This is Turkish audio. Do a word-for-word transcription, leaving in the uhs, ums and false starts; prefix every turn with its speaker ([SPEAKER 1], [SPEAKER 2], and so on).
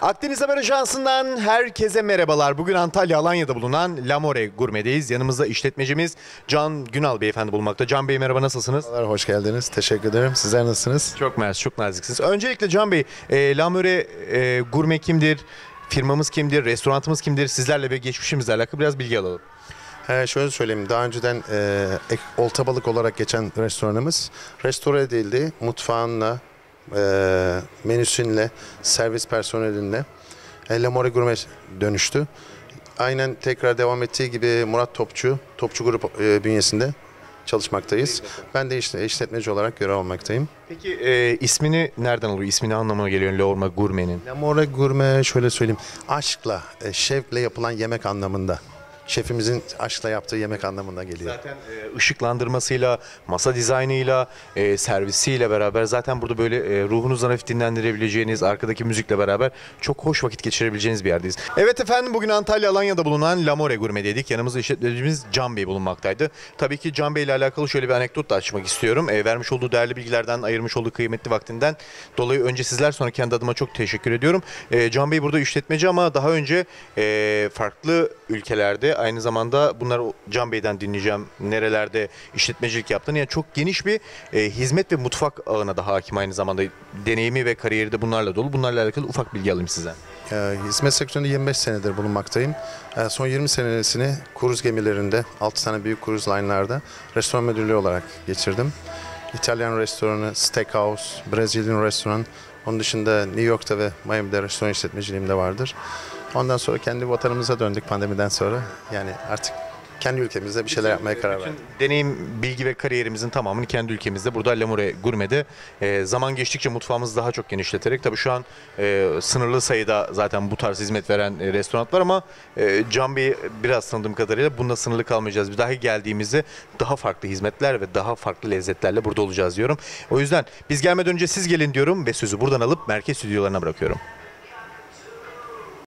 [SPEAKER 1] Akdeniz Haber Ajansı'ndan herkese merhabalar. Bugün Antalya Alanya'da bulunan Lamore Gurme'deyiz. Yanımızda işletmecimiz Can Günal Beyefendi bulunmakta. Can Bey merhaba, nasılsınız?
[SPEAKER 2] Merhabalar, hoş geldiniz. Teşekkür ederim. Sizler nasılsınız?
[SPEAKER 1] Çok mersi, çok naziksiniz. Öncelikle Can Bey, e, Lamore e, Gurme kimdir? Firmamız kimdir? Restoranımız kimdir? Sizlerle ve geçmişimizle alakalı biraz bilgi alalım.
[SPEAKER 2] He, şöyle söyleyeyim. Daha önceden e, ek- olta balık olarak geçen restoranımız restore edildi. Mutfağınla, e, menüsünle, servis personelinle e, Lamore Gurme dönüştü. Aynen tekrar devam ettiği gibi Murat Topçu, Topçu Grup e, bünyesinde çalışmaktayız. Ben de işte işletmeci olarak görev almaktayım.
[SPEAKER 1] Peki e, ismini nereden alıyor? İsmini anlamına geliyor Lamore Gurme'nin.
[SPEAKER 2] Lamore Gurme şöyle söyleyeyim. Aşkla, e, şevkle yapılan yemek anlamında. Şefimizin aşkla yaptığı yemek anlamına geliyor.
[SPEAKER 1] Zaten e, ışıklandırmasıyla, masa dizaynıyla, e, servisiyle beraber zaten burada böyle e, ruhunuzdan hafif dinlendirebileceğiniz, arkadaki müzikle beraber çok hoş vakit geçirebileceğiniz bir yerdeyiz. Evet efendim, bugün Antalya Alanya'da bulunan Lamore Gurme dedik. Yanımızda işletmecimiz Can Bey bulunmaktaydı. Tabii ki Can Bey ile alakalı şöyle bir anekdot da açmak istiyorum. E, vermiş olduğu değerli bilgilerden, ayırmış olduğu kıymetli vaktinden dolayı önce sizler, sonra kendi adıma çok teşekkür ediyorum. E, Can Bey burada işletmeci ama daha önce e, farklı ülkelerde, aynı zamanda bunları Can Bey'den dinleyeceğim, nerelerde işletmecilik yaptığını. Yani çok geniş bir e, hizmet ve mutfak ağına da hakim, aynı zamanda deneyimi ve kariyeri de bunlarla dolu. Bunlarla alakalı ufak bilgi alayım sizden.
[SPEAKER 2] E, hizmet sektöründe yirmi beş senedir bulunmaktayım. E, son yirmi senesini kruz gemilerinde, altı tane büyük kruz line'larda restoran müdürlüğü olarak geçirdim. İtalyan restoranı, steakhouse, Brezilya restoran, onun dışında New York'ta ve Miami'de restoran işletmeciliğim de vardır. Ondan sonra kendi vatanımıza döndük pandemiden sonra. Yani artık kendi ülkemizde bir şeyler yapmaya karar verdik.
[SPEAKER 1] Deneyim, bilgi ve kariyerimizin tamamını kendi ülkemizde, burada Lamore Gurme'de e, zaman geçtikçe mutfağımızı daha çok genişleterek, tabii şu an e, sınırlı sayıda zaten bu tarz hizmet veren e, restoran var ama e, Can Bey'i biraz tanıdığım kadarıyla bununla sınırlı kalmayacağız. Bir daha geldiğimizde daha farklı hizmetler ve daha farklı lezzetlerle burada olacağız diyorum. O yüzden biz gelmeden önce siz gelin diyorum ve sözü buradan alıp merkez stüdyolarına bırakıyorum.